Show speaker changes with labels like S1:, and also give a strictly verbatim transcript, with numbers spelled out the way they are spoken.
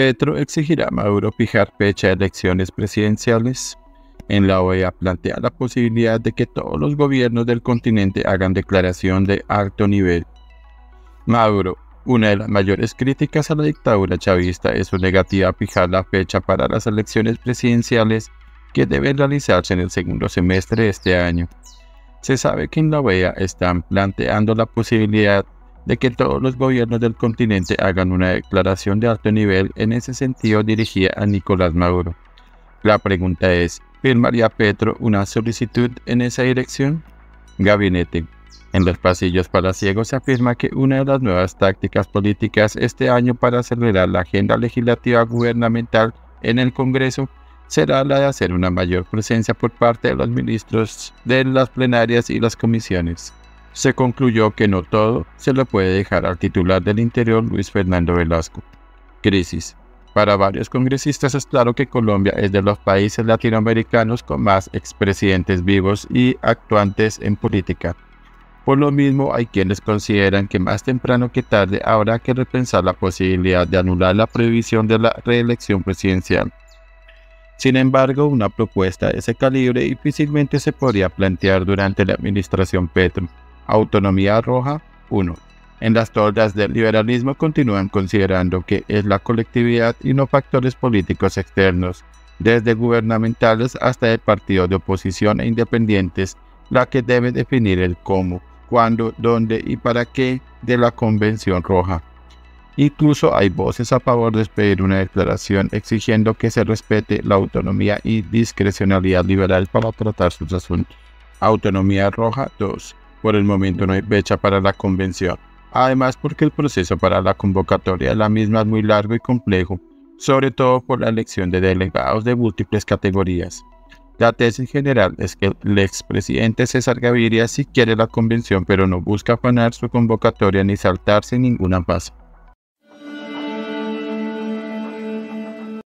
S1: Petro exigirá a Maduro fijar fecha de elecciones presidenciales. En la O E A plantea la posibilidad de que todos los gobiernos del continente hagan declaración de alto nivel. Maduro, una de las mayores críticas a la dictadura chavista es su negativa a fijar la fecha para las elecciones presidenciales que deben realizarse en el segundo semestre de este año. Se sabe que en la O E A están planteando la posibilidad de que todos los gobiernos del continente hagan una declaración de alto nivel en ese sentido dirigida a Nicolás Maduro. La pregunta es, ¿firmaría Petro una solicitud en esa dirección? Gabinete. En los pasillos palaciegos se afirma que una de las nuevas tácticas políticas este año para acelerar la agenda legislativa gubernamental en el Congreso será la de hacer una mayor presencia por parte de los ministros de las plenarias y las comisiones. Se concluyó que no todo se lo puede dejar al titular del Interior, Luis Fernando Velasco. Crisis. Para varios congresistas es claro que Colombia es de los países latinoamericanos con más expresidentes vivos y actuantes en política. Por lo mismo, hay quienes consideran que más temprano que tarde habrá que repensar la posibilidad de anular la prohibición de la reelección presidencial. Sin embargo, una propuesta de ese calibre difícilmente se podría plantear durante la administración Petro. Autonomía roja. uno. En las toldas del liberalismo continúan considerando que es la colectividad y no factores políticos externos, desde gubernamentales hasta el partido de oposición e independientes, la que debe definir el cómo, cuándo, dónde y para qué de la Convención Roja. Incluso hay voces a favor de expedir una declaración exigiendo que se respete la autonomía y discrecionalidad liberal para tratar sus asuntos. Autonomía roja. dos. Por el momento no hay fecha para la convención. Además, porque el proceso para la convocatoria de la misma es muy largo y complejo, sobre todo por la elección de delegados de múltiples categorías. La tesis general es que el expresidente César Gaviria sí quiere la convención, pero no busca afanar su convocatoria ni saltarse ninguna fase.